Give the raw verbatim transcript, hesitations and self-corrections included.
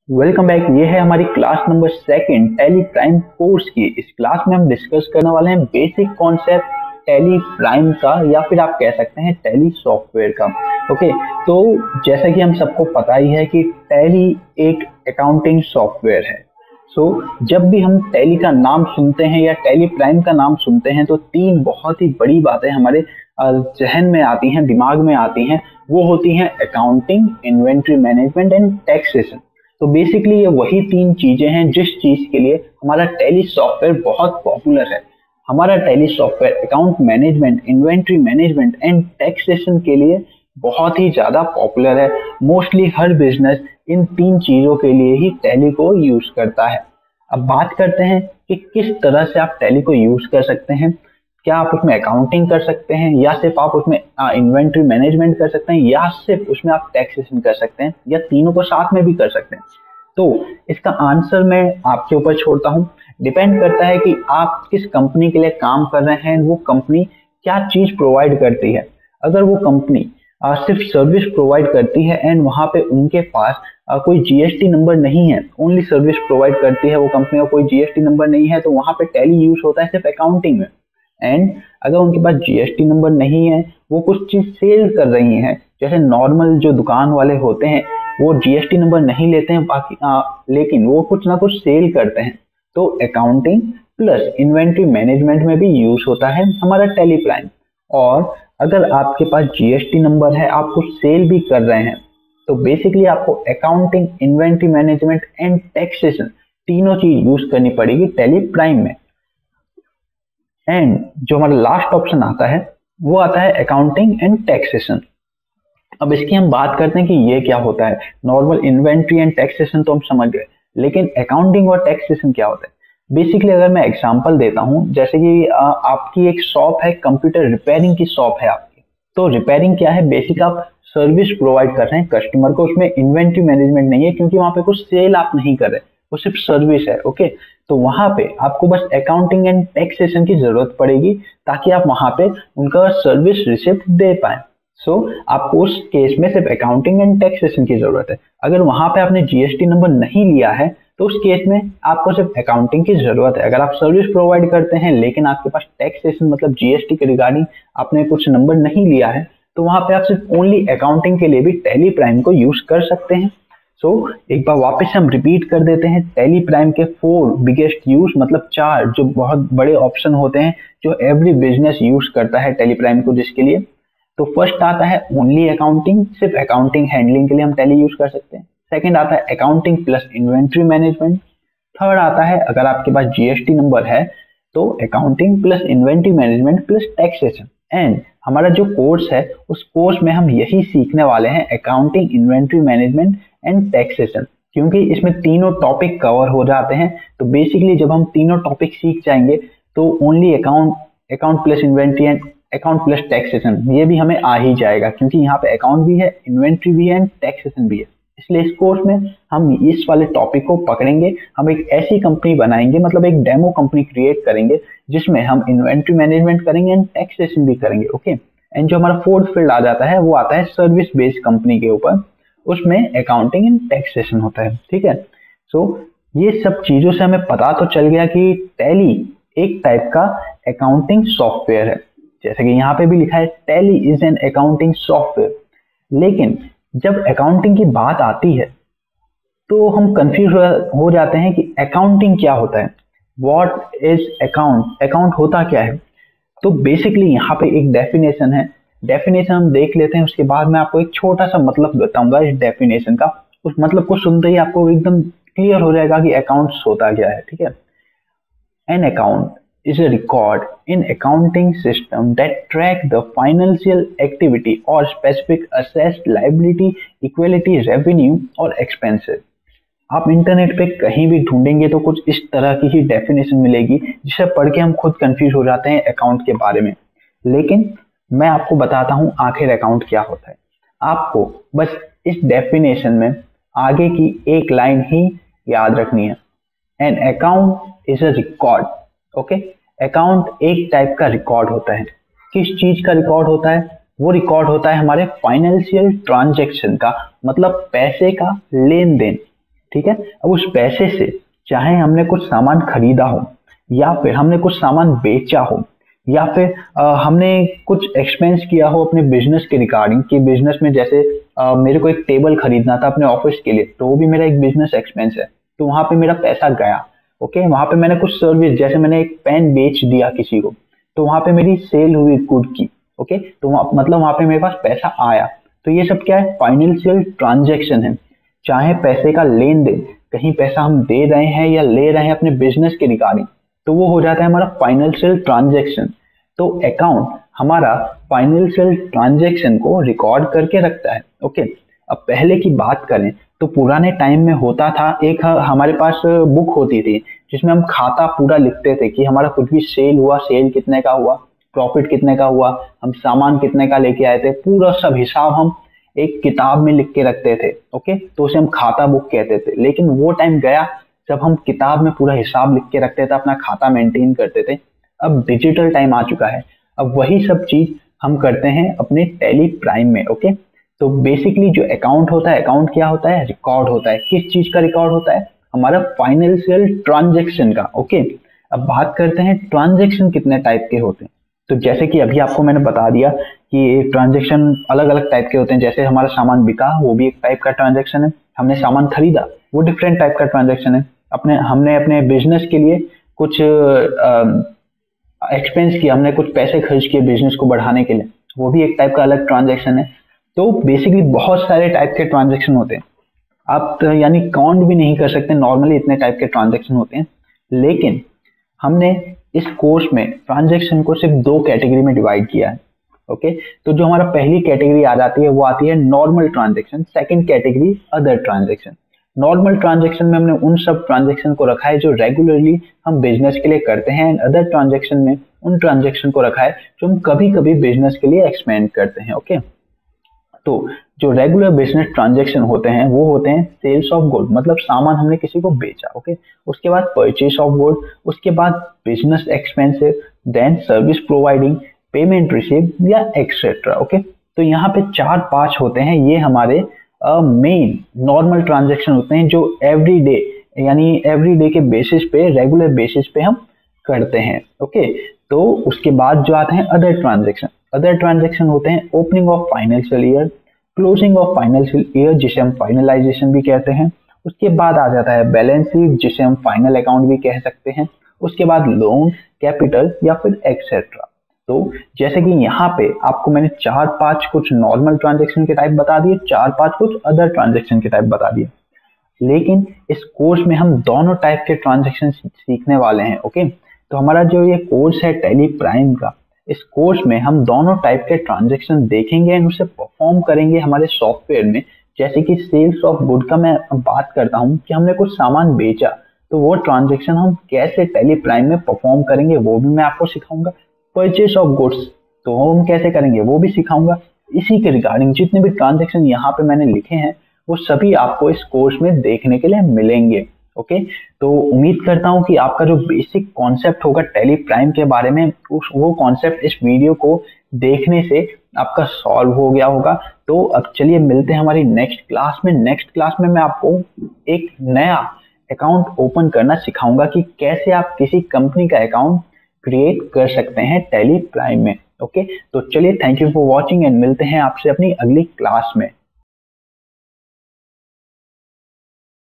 Welcome back. ये है हमारी class number second tally prime course की। इस क्लास में हम डिस्कस करने वाले हैं बेसिक कॉन्सेप्ट टैली प्राइम का, या फिर आप कह सकते हैं टैली सॉफ्टवेयर का। ओके, तो जैसा कि हम सबको पता ही है कि टैली एक अकाउंटिंग सॉफ्टवेयर है। सो so, जब भी हम टैली का नाम सुनते हैं या टैली प्राइम का नाम सुनते हैं तो तीन बहुत ही बड़ी बातें हमारे जहन में आती हैं, दिमाग में आती हैं। वो होती हैं accounting, inventory management and taxation. तो बेसिकली ये वही तीन चीजें हैं जिस चीज के लिए हमारा टैली सॉफ्टवेयर बहुत पॉपुलर है। हमारा Tally software account management, inventory management and taxation के लिए बहुत ही ज्यादा पॉपुलर है। मोस्टली हर बिजनेस इन तीन चीजों के लिए ही टैली को यूज करता है। अब बात करते हैं कि किस तरह से आप टैली को यूज कर सकते हैं। क्या आप उसमें अकाउंटिंग कर सकते हैं, या सिर्फ आप उसमें इन्वेंट्री मैनेजमेंट कर सकते हैं, या सिर्फ उसमें आप टैक्सेशन कर सकते हैं, या तीनों को साथ में भी कर सकते हैं। तो इसका आंसर मैं आपके ऊपर छोड़ता हूँ। डिपेंड करता है कि आप किस कंपनी के लिए काम कर रहे हैं, वो कंपनी क्या चीज प्रोवाइड करती है। अगर वो कंपनी सिर्फ सर्विस प्रोवाइड करती है एंड वहां पे उनके पास आ, कोई जीएसटी नंबर नहीं है, ओनली सर्विस प्रोवाइड करती है वो कंपनी, और कोई जीएसटी नंबर नहीं है, तो वहां पे टैली यूज होता है सिर्फ अकाउंटिंग में। एंड अगर उनके पास जीएसटी नंबर नहीं है, वो कुछ चीज सेल कर रही हैं, जैसे नॉर्मल जो दुकान वाले होते हैं वो जीएसटी नंबर नहीं लेते हैं बाकी आ, लेकिन वो कुछ ना कुछ सेल करते हैं, तो अकाउंटिंग प्लस इन्वेंट्री मैनेजमेंट में भी यूज होता है हमारा टैली प्राइम। और अगर आपके पास जीएसटी नंबर है, आप कुछ सेल भी कर रहे हैं, तो बेसिकली आपको accounting, inventory management and taxation तीनों चीज यूज करनी पड़ेगी टैली प्राइम में। एंड जो हमारा लास्ट ऑप्शन आता है वो आता है अकाउंटिंग एंड टैक्सेशन। अब इसकी हम बात करते हैं कि ये क्या होता है। नॉर्मल इन्वेंट्री एंड टैक्सेशन तो हम समझ गए, लेकिन अकाउंटिंग और टैक्सेशन क्या होता है। बेसिकली अगर मैं एग्जांपल देता हूं, जैसे कि आ, आपकी एक शॉप है, कंप्यूटर रिपेयरिंग की शॉप है आपकी। तो रिपेयरिंग क्या है, बेसिक आप सर्विस प्रोवाइड कर रहे हैं कस्टमर को, उसमें इन्वेंट्री मैनेजमेंट नहीं है क्योंकि वहां पे कुछ सेल आप नहीं कर रहे, वो सिर्फ सर्विस है। ओके, तो वहां पे आपको बस अकाउंटिंग एंड टैक्सेशन की जरूरत पड़ेगी ताकि आप वहां पे उनका सर्विस रिसिप्ट दे पाए। सो so, आपको उस केस में सिर्फ अकाउंटिंग एंड टैक्सेशन की जरूरत है। अगर वहां पे आपने जीएसटी नंबर नहीं लिया है तो उस केस में आपको सिर्फ अकाउंटिंग की जरूरत है। अगर आप सर्विस प्रोवाइड करते हैं लेकिन आपके पास टैक्सेशन मतलब जीएसटी के रिगार्डिंग आपने कुछ नंबर नहीं लिया है, तो वहां पे आप सिर्फ ओनली अकाउंटिंग के लिए भी टैली प्राइम को यूज कर सकते हैं। सो so, एक बार वापस से हम रिपीट कर देते हैं टैली प्राइम के फोर बिगेस्ट यूज, मतलब चार जो बहुत बड़े ऑप्शन होते हैं जो एवरी बिजनेस यूज करता है टैली प्राइम को, जिसके लिए तो फर्स्ट आता है ओनली अकाउंटिंग, सिर्फ अकाउंटिंग हैंडलिंग के लिए हम टैली यूज कर सकते हैं। सेकंड आता है accounting plus inventory management. Third आता है अगर आपके पास जीएसटी नंबर है तो accounting plus inventory management plus taxation. And हमारा जो कोर्स है उस कोर्स में हम यही सीखने वाले हैं, accounting, inventory management and taxation, क्योंकि इसमें तीनों टॉपिक कवर हो जाते हैं। तो बेसिकली जब हम तीनों टॉपिक सीख जाएंगे तो only account, account plus inventory and account plus taxation ये भी हमें आ ही जाएगा, क्योंकि यहाँ पे अकाउंट भी है, इन्वेंट्री भी है एंड टैक्सेशन भी है। इसलिए इस कोर्स में हम इस वाले टॉपिक को पकड़ेंगे। हम एक ऐसी कंपनी बनाएंगे, मतलब एक डेमो कंपनी क्रिएट करेंगे जिसमें हम इन्वेंट्री मैनेजमेंट करेंगे एंड टैक्सेशन भी करेंगे। ओके, एंड जो हमारा फोर्थ फील्ड आ जाता है वो आता है सर्विस बेस्ड कंपनी के ऊपर, उसमें अकाउंटिंग एंड टैक्सेशन होता है। ठीक है, सो so, ये सब चीजों से हमें पता तो चल गया कि टैली एक टाइप का अकाउंटिंग सॉफ्टवेयर है, जैसे कि यहाँ पे भी लिखा है Tally is an accounting software. लेकिन जब अकाउंटिंग की बात आती है तो हम कंफ्यूज हो जाते हैं कि अकाउंटिंग क्या होता है, व्हाट इज अकाउंट, अकाउंट होता क्या है। तो बेसिकली यहाँ पे एक डेफिनेशन है, डेफिनेशन हम देख लेते हैं, उसके बाद मैं आपको एक छोटा सा मतलब बताऊंगा इस डेफिनेशन का। उस मतलब को सुनते ही आपको एकदम क्लियर हो जाएगा कि अकाउंट्स होता क्या है। ठीक है, an account is a record in accounting system that track the financial activity or specific assessed liability, equality, revenue और expenses। आप इंटरनेट पे कहीं भी ढूंढेंगे तो कुछ इस तरह की ही डेफिनेशन मिलेगी, जिसे पढ़ के हम खुद कंफ्यूज हो जाते हैं अकाउंट के बारे में। लेकिन मैं आपको बताता हूं आखिर अकाउंट क्या होता है। आपको बस इस डेफिनेशन में आगे की एक लाइन ही याद रखनी है, an account is a record. Okay, account एक टाइप का रिकॉर्ड होता है। किस चीज का रिकॉर्ड होता है, वो रिकॉर्ड होता है हमारे फाइनेंशियल ट्रांजैक्शन का, मतलब पैसे का लेन देन। ठीक है। अब उस पैसे से चाहे हमने कुछ सामान खरीदा हो या फिर हमने कुछ सामान बेचा हो या फिर आ, हमने कुछ एक्सपेंस किया हो अपने बिजनेस के रिगार्डिंग, कि बिजनेस में जैसे आ, मेरे को एक टेबल खरीदना था अपने ऑफिस के लिए, तो वो भी मेरा एक बिजनेस एक्सपेंस है, तो वहां पे मेरा पैसा गया। ओके, वहां पे मैंने कुछ सर्विस, जैसे मैंने एक पेन बेच दिया किसी को, तो वहां पे मेरी सेल हुई गुड की। ओके, तो वहाँ, मतलब वहां पे मेरे पास पैसा आया। तो ये सब क्या है, फाइनेंशियल ट्रांजेक्शन है। चाहे पैसे का लेन देन, कहीं पैसा हम दे रहे हैं या ले रहे हैं अपने बिजनेस के रिगार्डिंग, तो वो हो जाता है हमारा फाइनेंशियल ट्रांजेक्शन। तो अकाउंट हमारा फाइनेंशियल ट्रांजेक्शन को रिकॉर्ड करके रखता है। ओके, अब पहले की बात करें तो पुराने टाइम में होता था, एक हमारे पास बुक होती थी जिसमें हम खाता पूरा लिखते थे कि हमारा कुछ भी सेल हुआ, सेल कितने का हुआ, प्रॉफिट कितने का हुआ, हम सामान कितने का लेके आए थे, पूरा सब हिसाब हम एक किताब में लिख के रखते थे। ओके, तो उसे हम खाता बुक कहते थे। लेकिन वो टाइम गया जब हम किताब में पूरा हिसाब लिख के रखते थे, अपना खाता मेंटेन करते थे। अब डिजिटल टाइम आ चुका है, अब वही सब चीज हम करते हैं अपने टैली प्राइम में। ओके, तो बेसिकली जो अकाउंट होता है, अकाउंट क्या होता है, रिकॉर्ड होता है। किस चीज का रिकॉर्ड होता है, हमारा फाइनेंशियल ट्रांजेक्शन का। ओके, अब बात करते हैं ट्रांजेक्शन कितने टाइप के होते हैं। तो जैसे कि अभी आपको मैंने बता दिया कि ट्रांजेक्शन अलग अलग टाइप के होते हैं। जैसे हमारा सामान बिका, वो भी एक टाइप का ट्रांजेक्शन है। हमने सामान खरीदा, वो डिफरेंट टाइप का ट्रांजेक्शन है। अपने हमने अपने बिजनेस के लिए कुछ एक्सपेंस किया, हमने कुछ पैसे खर्च किए बिजनेस को बढ़ाने के लिए, वो भी एक टाइप का अलग ट्रांजेक्शन है। तो बेसिकली बहुत सारे टाइप के ट्रांजेक्शन होते हैं, आप तो यानी काउंट भी नहीं कर सकते, नॉर्मली इतने टाइप के ट्रांजेक्शन होते हैं। लेकिन हमने इस कोर्स में ट्रांजेक्शन को सिर्फ दो कैटेगरी में डिवाइड किया है। ओके, तो जो हमारा पहली कैटेगरी आ जाती है वो आती है normal transaction, second category other transaction. Normal transaction में हमने उन सब ट्रांजेक्शन को रखा है जो रेगुलरली हम बिजनेस के लिए करते हैं, एंड अदर ट्रांजेक्शन में उन ट्रांजेक्शन को रखा है जो हम कभी कभी बिजनेस के लिए एक्सपेंड करते हैं। ओके, तो जो रेगुलर बिजनेस ट्रांजेक्शन होते हैं वो होते हैं सेल्स ऑफ गुड, मतलब सामान हमने किसी को बेचा। ओके, उसके बाद परचेस ऑफ गुड, उसके बाद business expensive, then service providing, payment receive या एक्सेट्रा। ओके, तो यहाँ पे चार पांच होते हैं, ये हमारे मेन नॉर्मल ट्रांजेक्शन होते हैं जो एवरी डे यानी एवरी डे के बेसिस पे, रेगुलर बेसिस पे हम करते हैं। ओके, तो उसके बाद जो आते हैं अदर ट्रांजेक्शन। अदर ट्रांजेक्शन होते हैं opening of financial year, closing of financial year जिसे हम फाइनलाइजेशन भी कहते हैं। उसके बाद आ जाता है बैलेंस शीट जिसे हम फाइनल अकाउंट भी कह सकते हैं। उसके बाद लोन, कैपिटल या फिर एक्सेट्रा। तो जैसे कि यहाँ पे आपको मैंने चार पांच कुछ नॉर्मल ट्रांजेक्शन के टाइप बता दिए, चार पांच कुछ अदर ट्रांजेक्शन के टाइप बता दिए। लेकिन इस कोर्स में हम दोनों टाइप के ट्रांजेक्शन सीखने वाले हैं। ओके, तो हमारा जो ये कोर्स है टैली प्राइम का, इस कोर्स में हम दोनों टाइप के ट्रांजेक्शन देखेंगे एंड उसे परफॉर्म करेंगे हमारे सॉफ्टवेयर में। जैसे कि सेल्स ऑफ गुड का मैं बात करता हूँ कि हमने कुछ सामान बेचा, तो वो ट्रांजेक्शन हम कैसे टैली प्राइम में परफॉर्म करेंगे वो भी मैं आपको सिखाऊंगा। परचेस ऑफ गुड्स तो हम कैसे करेंगे वो भी सिखाऊंगा। इसी के रिगार्डिंग जितने भी ट्रांजेक्शन यहाँ पे मैंने लिखे हैं वो सभी आपको इस कोर्स में देखने के लिए मिलेंगे। ओके, तो उम्मीद करता हूँ कि आपका जो बेसिक कॉन्सेप्ट होगा टैली प्राइम के बारे में, उस वो कॉन्सेप्ट इस वीडियो को देखने से आपका सॉल्व हो गया होगा। तो अब चलिए मिलते हैं हमारी नेक्स्ट क्लास में। नेक्स्ट क्लास में मैं आपको एक नया अकाउंट ओपन करना सिखाऊंगा कि कैसे आप किसी कंपनी का अकाउंट क्रिएट कर सकते हैं टैली प्राइम में। ओके, तो चलिए thank you for watching and मिलते हैं आपसे अपनी अगली क्लास में।